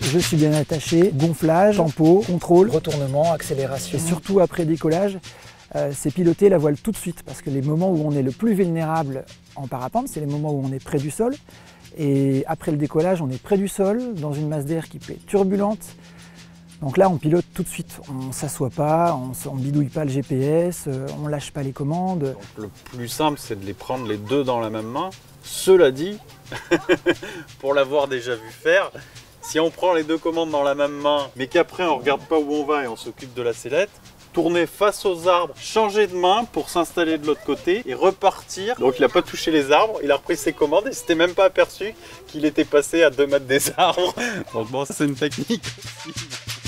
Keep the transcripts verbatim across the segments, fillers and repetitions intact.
Je suis bien attaché, gonflage, tempo, contrôle, retournement, accélération. Et surtout après décollage, euh, c'est piloter la voile tout de suite parce que les moments où on est le plus vulnérable en parapente, c'est les moments où on est près du sol. Et après le décollage, on est près du sol, dans une masse d'air qui peut être turbulente. Donc là, on pilote tout de suite. On ne s'assoit pas, on ne bidouille pas le G P S, on ne lâche pas les commandes. Donc, le plus simple, c'est de les prendre les deux dans la même main. Cela dit, pour l'avoir déjà vu faire, si on prend les deux commandes dans la même main, mais qu'après on ne regarde pas où on va et on s'occupe de la sellette, tourner face aux arbres, changer de main pour s'installer de l'autre côté et repartir. Donc il n'a pas touché les arbres, il a repris ses commandes et il s'était même pas aperçu qu'il était passé à deux mètres des arbres. Donc bon, ça c'est une technique aussi.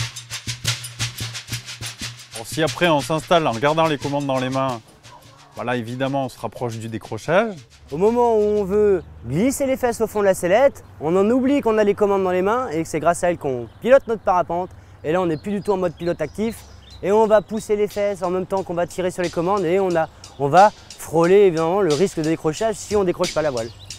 Bon, si après on s'installe en gardant les commandes dans les mains, voilà, évidemment on se rapproche du décrochage. Au moment où on veut glisser les fesses au fond de la sellette, on en oublie qu'on a les commandes dans les mains et que c'est grâce à elles qu'on pilote notre parapente. Et là on n'est plus du tout en mode pilote actif. Et on va pousser les fesses en même temps qu'on va tirer sur les commandes et on, a, on va frôler évidemment le risque de décrochage si on ne décroche pas la voile.